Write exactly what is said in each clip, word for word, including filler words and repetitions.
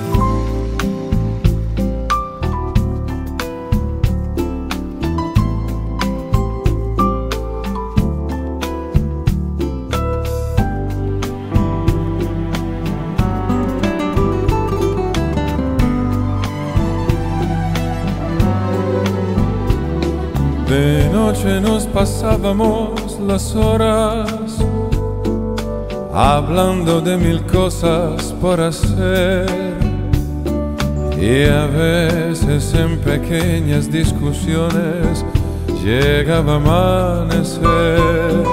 De noche nos pasábamos las horas hablando de mil cosas por hacer, y a veces en pequeñas discusiones llegaba a amanecer,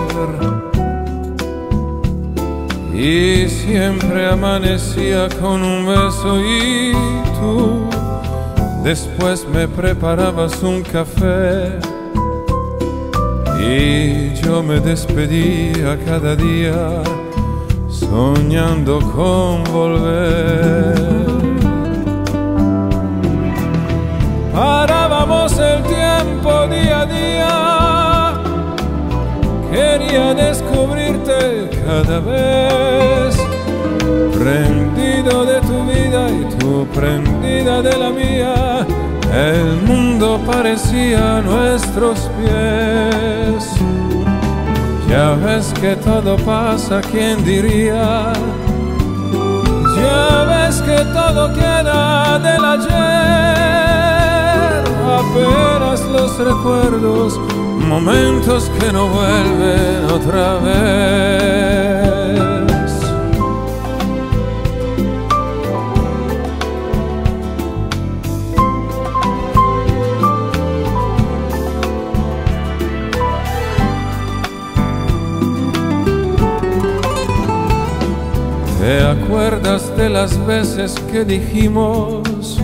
y siempre amanecía con un beso y tú después me preparabas un café. Y yo me despedía cada día soñando con volver. Parábamos el tiempo día a día, quería descubrirte cada vez, prendido de tu vida y tú prendida de la mía. El mundo parecía a nuestros pies. Ya ves que todo pasa, ¿quién diría? Ya ves que todo queda del ayer. Apenas los recuerdos, momentos que no vuelven otra vez. ¿Te acuerdas de las veces que dijimos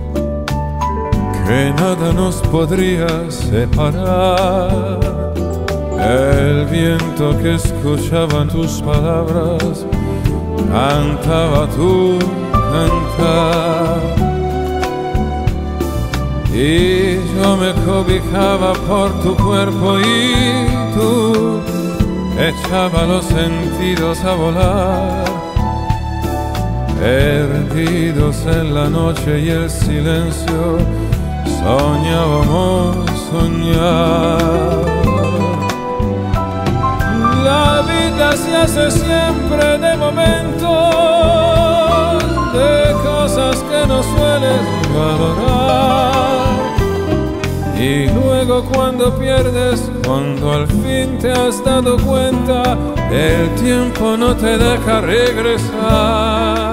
que nada nos podría separar? El viento que escuchaba tus palabras cantaba tu cantar, y yo me cobijaba por tu cuerpo y tú echaba los sentidos a volar. Perdidos en la noche y el silencio, soñábamos soñar. La vida se hace siempre de momentos, de cosas que no sueles valorar. Y luego cuando pierdes, cuando al fin te has dado cuenta, el tiempo no te deja regresar.